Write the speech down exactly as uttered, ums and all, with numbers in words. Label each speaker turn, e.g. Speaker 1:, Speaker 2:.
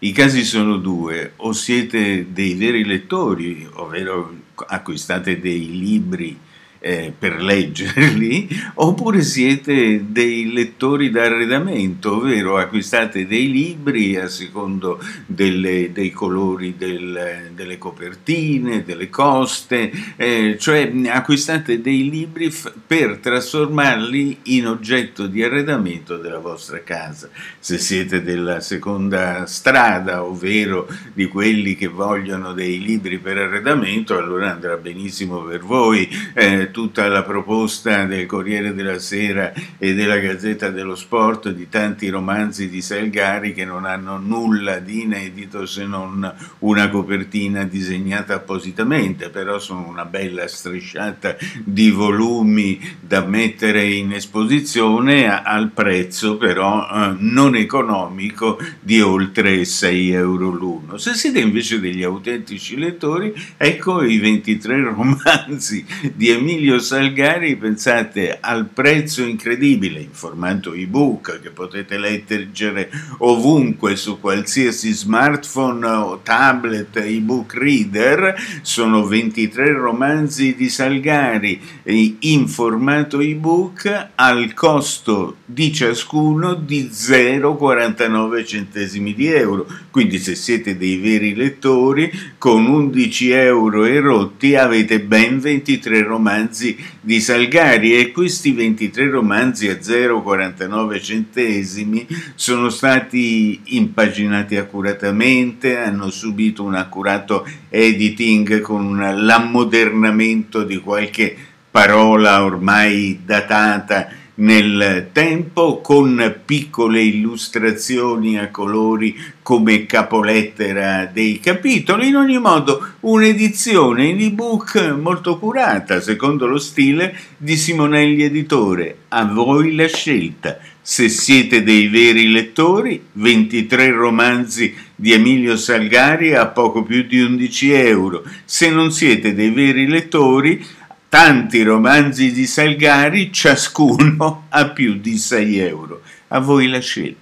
Speaker 1: I casi sono due: o siete dei veri lettori, ovvero acquistate dei libri eh, per leggerli, oppure siete dei lettori d'arredamento, ovvero acquistate dei libri a secondo delle, dei colori del, delle copertine, delle coste, eh, cioè acquistate dei libri f- per trasformarli in oggetto di arredamento della vostra casa. Se siete della seconda strada, ovvero di quelli che vogliono dei libri per arredamento, allora andrà benissimo per voi. Eh, tutta la proposta del Corriere della Sera e della Gazzetta dello Sport di tanti romanzi di Salgari che non hanno nulla di inedito se non una copertina disegnata appositamente, però sono una bella strisciata di volumi da mettere in esposizione a, al prezzo però eh, non economico di oltre sei euro l'uno. Se siete invece degli autentici lettori, ecco i ventitré romanzi di Emilio Salgari, pensate, al prezzo incredibile in formato ebook che potete leggere ovunque su qualsiasi smartphone o tablet ebook reader. Sono ventitré romanzi di Salgari in formato ebook al costo di ciascuno di zero virgola quarantanove centesimi di euro. Quindi se siete dei veri lettori, con undici euro e rotti avete ben ventitré romanzi di Salgari, e questi ventitré romanzi a zero virgola quarantanove centesimi sono stati impaginati accuratamente, hanno subito un accurato editing con l'ammodernamento di qualche parola ormai datata nel tempo, con piccole illustrazioni a colori come capolettera dei capitoli. In ogni modo, un'edizione in ebook molto curata, secondo lo stile di Simonelli Editore. A voi la scelta. Se siete dei veri lettori, ventitré romanzi di Emilio Salgari a poco più di undici euro. Se non siete dei veri lettori, tanti romanzi di Salgari, ciascuno a più di sei euro. A voi la scelta.